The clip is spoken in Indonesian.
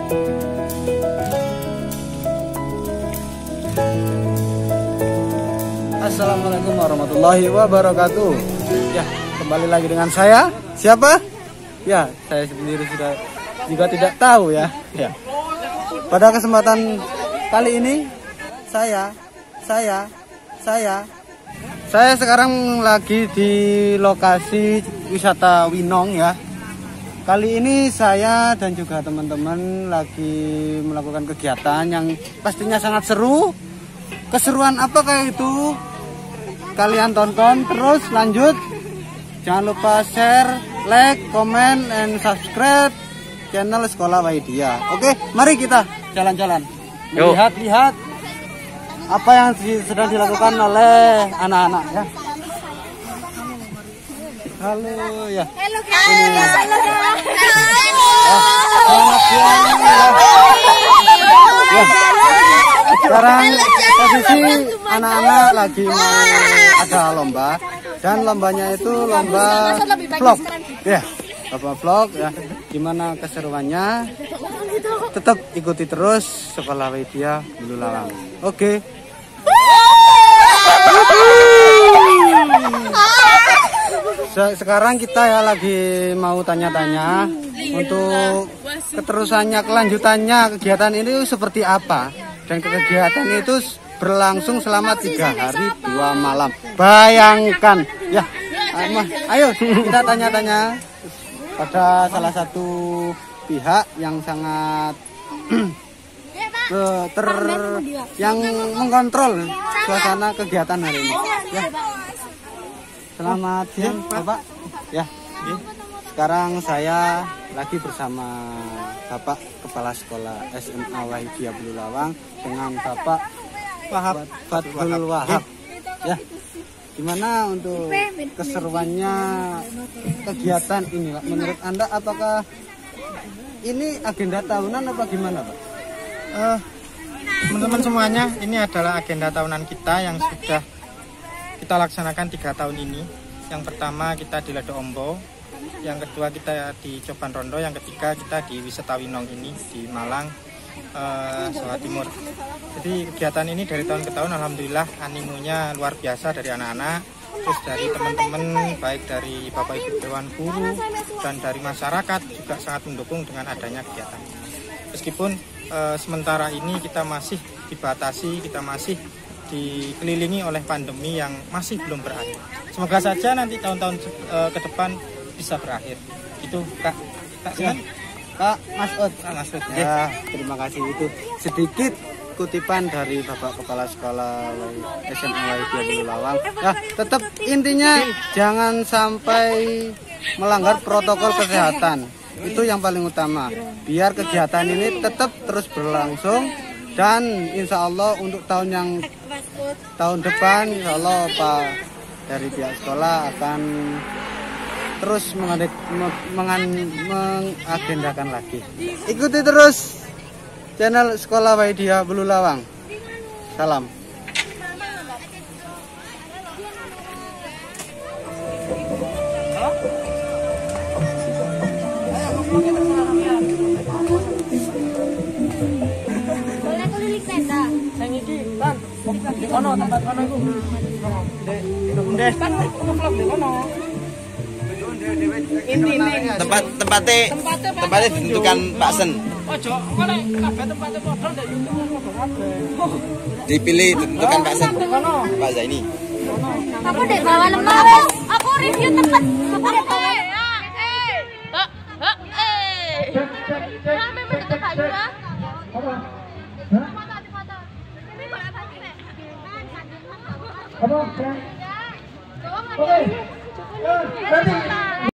Assalamualaikum warahmatullahi wabarakatuh. Ya, kembali lagi dengan saya. Siapa? Ya, saya sendiri sudah juga tidak tahu ya. Ya. Pada kesempatan kali ini saya sekarang lagi di lokasi wisata Winong ya. Kali ini saya dan juga teman-teman lagi melakukan kegiatan yang pastinya sangat seru. Keseruan apakah itu? Kalian tonton terus lanjut. Jangan lupa share, like, comment, and subscribe channel Sekolah Waidia. Oke, mari kita jalan-jalan. Lihat-lihat apa yang sedang dilakukan oleh anak-anak ya. Halo ya. Halo guys. Sekarang posisi anak-anak lagi mau ada lomba dan lombanya itu lomba vlog ya, lomba vlog ya. Gimana keseruannya? Tetap ikuti terus Sekolah Waidia Bululawang. Oke. Sekarang kita ya lagi mau tanya-tanya untuk keterusannya, kelanjutannya kegiatan ini seperti apa, dan kegiatan itu berlangsung selama 3 hari 2 malam. Bayangkan ya. Ayo kita tanya-tanya pada salah satu pihak yang sangat yang mengontrol suasana kegiatan hari ini ya. Selamat siang Bapak ya. Sekarang saya lagi bersama Bapak Kepala Sekolah SMA Waidia Bululawang dengan Bapak Fathul Wahab ya. Gimana untuk keseruannya kegiatan ini Pak? Menurut Anda apakah ini agenda tahunan apa gimana Pak? Teman-teman semuanya, ini adalah agenda tahunan kita yang sudah kita laksanakan 3 tahun ini. Yang pertama kita di Ledo Ombo, yang kedua kita di Coban Rondo, yang ketiga kita di Wisata Winong ini di Malang, Jawa Timur. Jadi kegiatan ini dari tahun ke tahun alhamdulillah animonya luar biasa dari anak-anak, terus dari teman-teman, baik dari Bapak Ibu Dewan Guru dan dari masyarakat juga sangat mendukung dengan adanya kegiatan. Meskipun sementara ini kita masih dibatasi, kita masih dikelilingi oleh pandemi yang masih belum berakhir. Semoga saja nanti tahun-tahun ke depan bisa berakhir. Itu Kak Ya. Kak Masud. Ya, terima kasih. Itu sedikit kutipan dari Bapak Kepala Sekolah SMA Waidia Bululawang. Ya, tetap intinya jangan sampai melanggar protokol kesehatan. Itu yang paling utama. Biar kegiatan ini tetap terus berlangsung. Dan insya Allah untuk tahun depan insya Allah Pak dari pihak sekolah akan terus mengagendakan lagi. Ikuti terus channel Sekolah Waidia Bululawang. Salam. Tempatnya ditentukan Pak Sen. Dipilih ditentukan Pak Sen. Pak Zaini. Aku dek bawa lemah. Aku review tempat. Aku dek bawa. Apa?